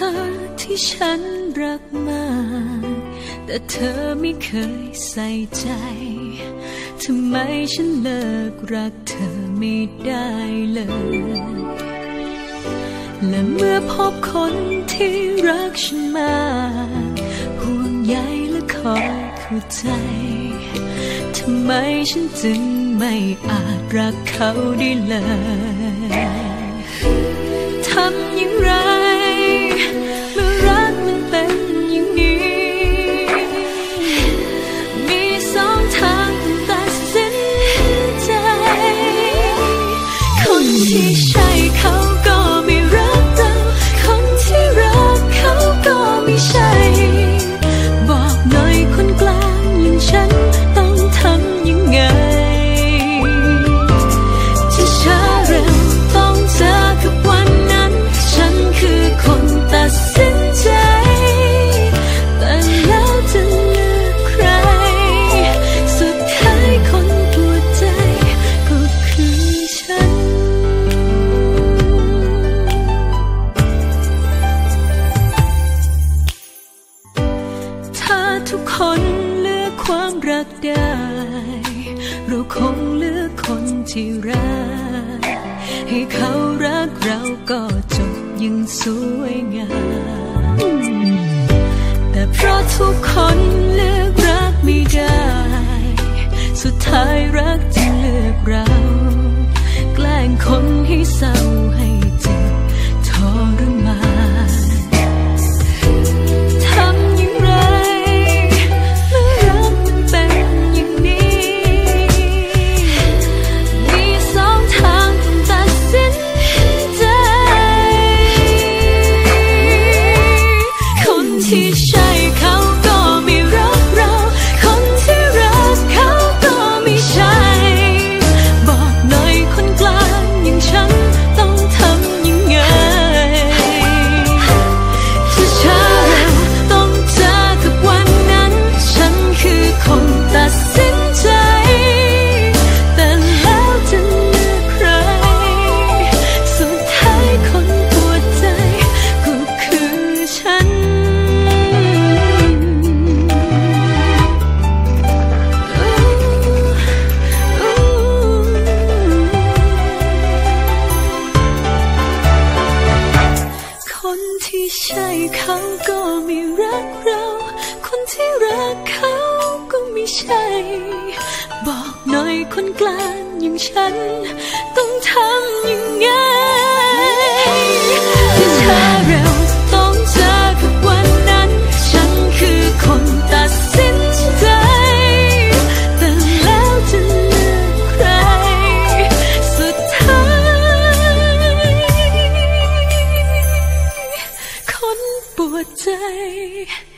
ที่ฉันรักมากแต่เธอไม่เคยใส่ใจทำไมฉันเลิกรักเธอไม่ได้เลยและเมื่อพบคนที่รักฉันมากห่วงใยและคอยเข้าใจทำไมฉันจึงไม่อาจรักเขาได้เลยทำอย่างไรเมื่อรักมันเป็นอย่างนี้มีสองทางต้องตัดสินใจคนที่ใช่เขาก็ไม่รักเราคนที่รักเขาก็ไม่ใช่บอกหน่อยคนกลางอย่างฉันต้องทำยังไงจะช้าเร็วต้องเจอกับวันนั้นฉันคือคนตัดสินใจแต่แล้วจะเลือกใครสุดท้ายคนปวดใจก็คือฉันถ้าทุกคนเลือกความรักได้เราคงเลือกคนที่รักให้เขารักเราก็จบยังสวยงามแต่เพราะทุกคนเลือกรักไม่ได้สุดท้ายรักจึงเลือกเราแกล้งคนให้เศร้าให้เจ็บทรมานทำอย่างไรเมื่อรักมันเป็นอย่างนี้มีสองทางต้องตัดสินใจคนที่ใช่เขาก็ไม่รักเราคนที่รักเขาก็ไม่ใช่บอกหน่อยคนกลางอย่างฉันต้องทำยังไงจะช้าเร็วต้องเจอกับวันนั้นฉันคือคนตัดสินใจแต่แล้วจะเลือกใครสุดท้ายคนปวดใจก็คือฉันคนที่ใช่เขาก็ไม่รักเราคนที่รักเขาก็ไม่ใช่บอกหน่อยคนกลางอย่างฉันต้องทำยังไงที่ช้าเร็วต้องเจอกับวันนั้นฉันคือคนตัดสินใจแต่แล้วจะเลือกใครสุดท้ายคนปวดใจ